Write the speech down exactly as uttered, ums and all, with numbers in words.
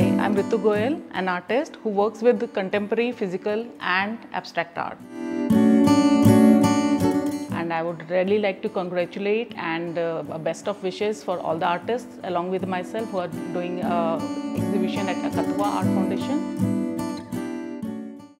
I'm Rritu Goel, an artist who works with contemporary, physical and abstract art. And I would really like to congratulate and uh, best of wishes for all the artists along with myself who are doing uh, exhibition at Akatva Art Foundation.